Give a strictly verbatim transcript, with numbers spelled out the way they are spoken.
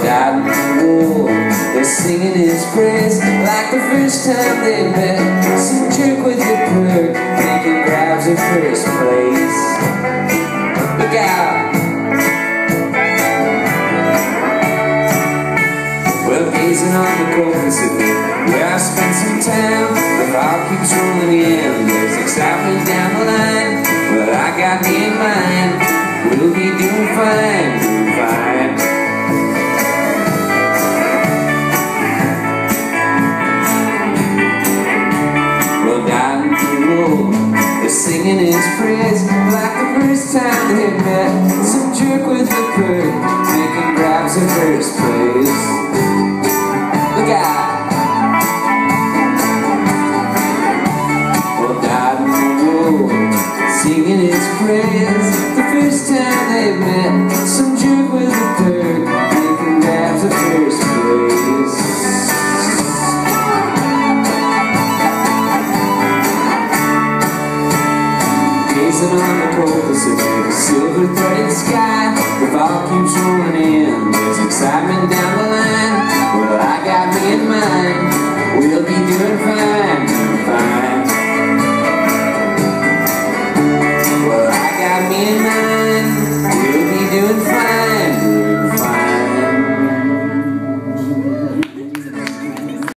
died in the war. They're singing his praise like the first time they met. Some jerk with the perk thinking grabs the first place. Look out! Well, gazing on the cold Pacific, where I spent some time, the fog keeps rolling in. There's excitement down the line, but I got me in mind. We'll be doing fine, doing fine. Well, down the road, they're singing his praise like the first time they met. Some jerk with the perk making grabs in first place. Look out! Well, down the road, singing his praise the first time they met. Some jerk with a perk making grabs at first place. Gazing on the cold Pacific, silver threaded sky, the fog keeps rolling in. There's excitement down the line,